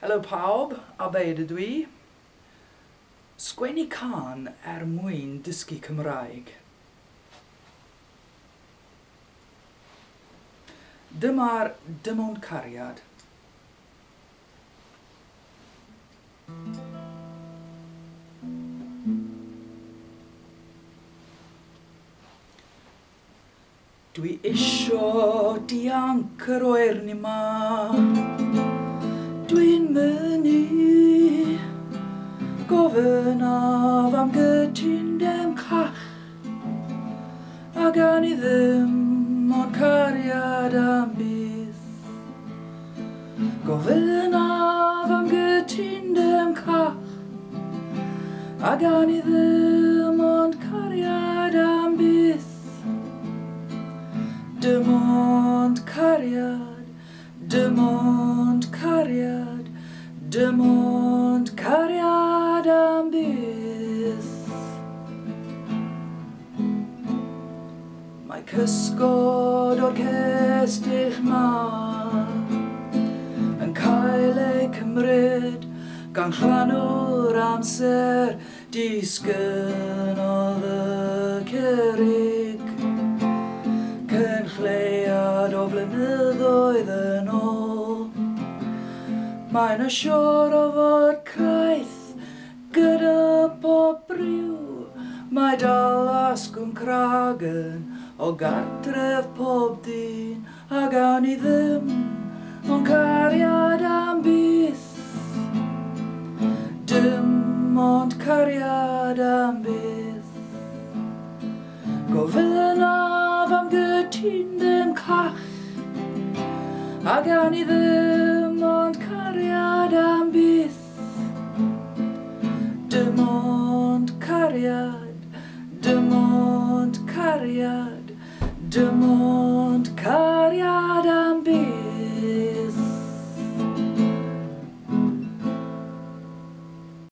Helo pawb, a be ydw Dwi. Sgwennu can mwyn dysgu Cymraeg. Dyma'r dim ond cariad. Dwi isio dianc yr oerni'ma. Dwi'n mynnu Gofynnaf am gytundeb call, a gan I ddim ond cariad am byth. Gofynnaf am gytundeb call, a gan I ddim ond cariad am byth. Dim ond cariad, dim ond cariad, dim ond cariad am byth. Mae cysgod o'r cestyll'ma yn cael ei cymryd gan llanw'r amser, Disgynnod y cerrig. Lleiad o flynyddoedd yn ôl. Mae'na siwr o fod craith gyda pob briw. Mae dal asgwrn cragen o gartef pob dyn, a gawn I ddim ond cariad am byth. Dim ond cariad am byth. Gofynnaf am gytundeb call, a gan I ddim ond cariad am byth. Dim ond cariad, dim ond cariad, dim ond